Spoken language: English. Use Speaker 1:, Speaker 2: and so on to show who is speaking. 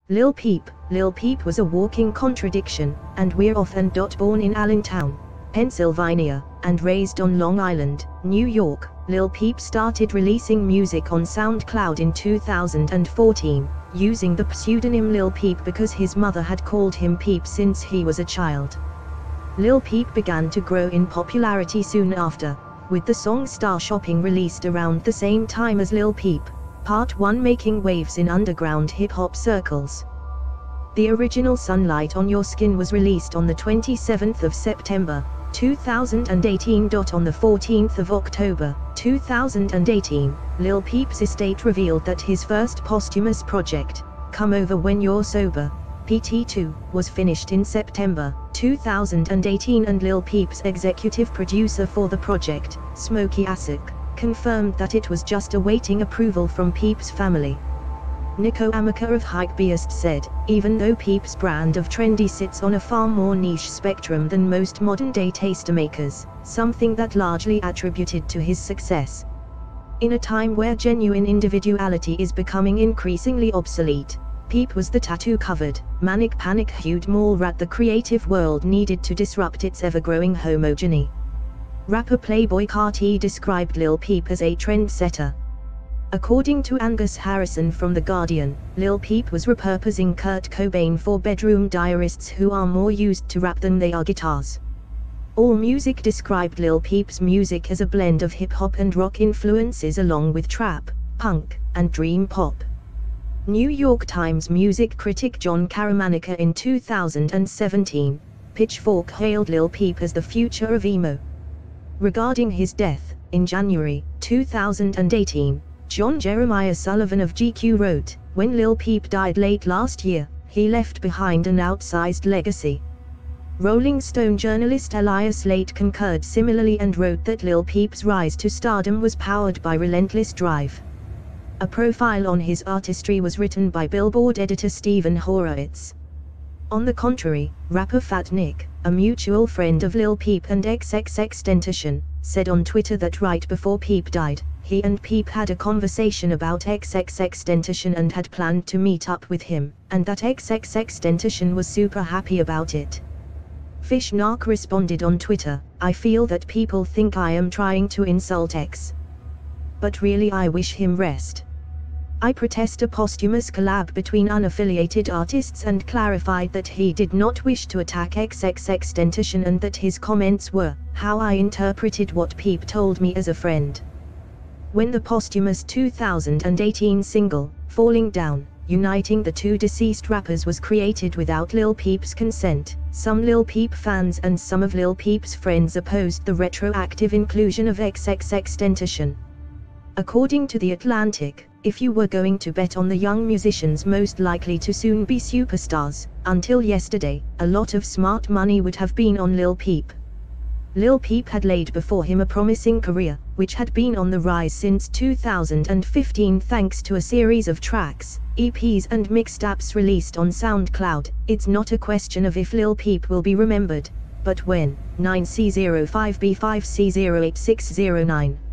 Speaker 1: Lil Peep was a walking contradiction, and we're often born in Allentown, Pennsylvania, and raised on Long Island, New York. Lil Peep started releasing music on SoundCloud in 2014, using the pseudonym Lil Peep because his mother had called him Peep since he was a child. Lil Peep began to grow in popularity soon after, with the song Star Shopping released around the same time as Lil Peep, Part 1 making waves in underground hip-hop circles. The original Sunlight on Your Skin was released on the 27th of September, 2018. On the 14th of October, 2018, Lil Peep's estate revealed that his first posthumous project, Come Over When You're Sober, PT2, was finished in September 2018, and Lil Peep's executive producer for the project, Smokey Asik, confirmed that it was just awaiting approval from Peep's family. Nico Amica of Hypebeast said, even though Peep's brand of trendy sits on a far more niche spectrum than most modern-day tastemakers, something that largely attributed to his success. In a time where genuine individuality is becoming increasingly obsolete, Peep was the tattoo-covered, manic panic-hued mall rat the creative world needed to disrupt its ever-growing homogeny. Rapper Playboi Carti described Lil Peep as a trendsetter. According to Angus Harrison from The Guardian, Lil Peep was repurposing Kurt Cobain for bedroom diarists who are more used to rap than they are guitars. AllMusic described Lil Peep's music as a blend of hip-hop and rock influences along with trap, punk, and dream pop. New York Times music critic John Caramanica in 2017, Pitchfork hailed Lil Peep as the future of emo. Regarding his death, in January 2018, John Jeremiah Sullivan of GQ wrote, when Lil Peep died late last year, he left behind an outsized legacy. Rolling Stone journalist Elias Late concurred similarly and wrote that Lil Peep's rise to stardom was powered by relentless drive. A profile on his artistry was written by Billboard editor Stephen Horowitz. On the contrary, rapper Fat Nick, a mutual friend of Lil Peep and XXXTentacion, said on Twitter that right before Peep died, he and Peep had a conversation about XXXTentacion and had planned to meet up with him, and that XXXTentacion was super happy about it. Fish Narc responded on Twitter, I feel that people think I am trying to insult X. But really I wish him rest. I protest a posthumous collab between unaffiliated artists and clarified that he did not wish to attack XXXTentacion and that his comments were how I interpreted what Peep told me as a friend. When the posthumous 2018 single, Falling Down, uniting the two deceased rappers was created without Lil Peep's consent, some Lil Peep fans and some of Lil Peep's friends opposed the retroactive inclusion of XXXTentacion. According to The Atlantic, if you were going to bet on the young musicians most likely to soon be superstars, until yesterday, a lot of smart money would have been on Lil Peep. Lil Peep had laid before him a promising career, which had been on the rise since 2015 thanks to a series of tracks, EPs and mixtapes released on SoundCloud. It's not a question of if Lil Peep will be remembered, but when. 9C05B5C08609